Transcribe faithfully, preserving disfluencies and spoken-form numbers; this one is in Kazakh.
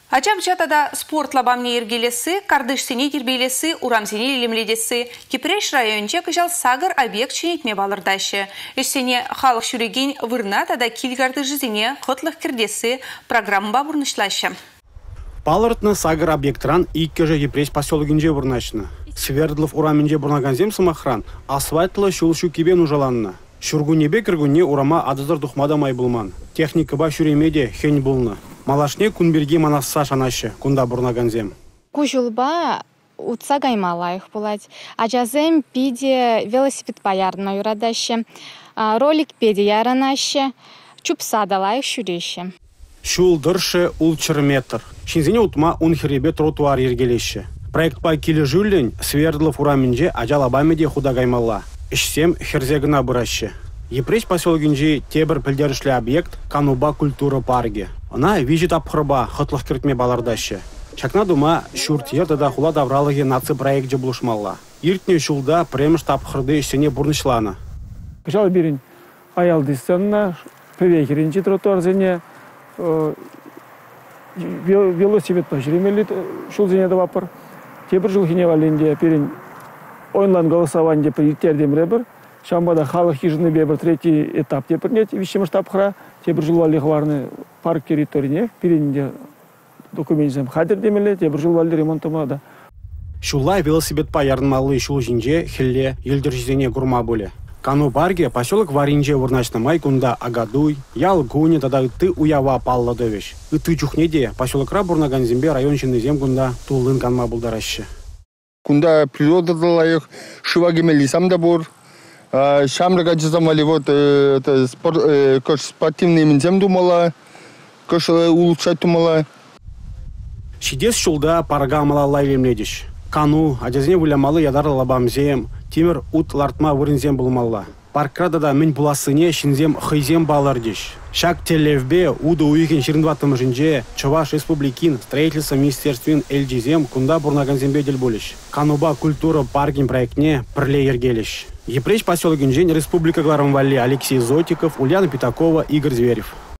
Ачам чатада спорт лабамне ергелесі, кардышсене дербейлесі, урамсене елемледесі. Кипреш районче кыжал сагыр объект ченетме балырдашы. Эшсене халық шүреген вырна тада килгарды жизине қытлық кірдесі программа бұрнышлашы. Балыртны сагыр объектран иккеже Кипреш поселогинже бурначны. Свердлов ураминже бурнаганзем сымахран, асфальтлы шулшу кибен ужаланны. Шургунебе кіргуне урама адызыр духмадамай булман. Техника ба шүремеде хень булны. Малашне кунберге манасса шанашы, кунда бурнаганзем. Кужулба утса гаймалайх булать. Ажазем пиде велосипед паярна юрадашы. Ролик педе яранашы. Чупсадалайх шүреші. Шул дыршы улчыр метр. Шинзене утма унхеребе тротуар ергелеші. Проект па келі жүлін Свердлов ураминже ажалабамеде худа гаймалла. Ишсем херзегына бұрашы. Епреш поселогинже тебір пілдерішлі объект Кануба культура парге. Она вижит апхырба хытлық кіртме балардашы. Чакна дума шурт ертада хула давралығы наци проект жаблушмалла. Иртне шулда премш тапхырды ишсене бурнышланы. Кышал берін аялды сценна, пөвекерінчі тротуар зене велосипед пашыремелі шул зене давапыр. Тебір жыл хине валенде перін онлайн голосование приоритетдем ребер. Шамбада халық хижины бебір третий этап тепірнет, вишем штабхра, тебір жыл валли хварны парк территорине, перенде документизм хадер демелі, тебір жыл валли ремонтымада. Шулай велосипед паярнмалы шул жинже хилле елдер жизене гурма боле. Кану парге поселок варинже урначна майкунда агадуй, ял гуне тада ты уява палла дөвеш. Ты чухнеде поселокра бурнаганзембе район жинезем гунда тулын канма булдарашы. Кунда природа далайық, шывагемели самда бур. Шамрага жызамали вот это спортивный минзем думала, кош улучшать думала. Шидес шулда парга мала лайвемледиш. Кану, адязне вылямалы ядар лабамзем, тимер ут лартма вырынзем булмалла. Паркрада да мен буласыне шинзем хыйзем балардиш. Шак телевбе уды уйген жиырма двадцатым жинже Чуваш республикин строительство министерствен эльджизем кунда бурнаганзембе дел болиш. Кануба культура паркин проектне прле ергелиш. Епреш поселогин жень республика Гларамвалли Алексей Зотиков, Ульяна Пятакова, Игорь Зверев.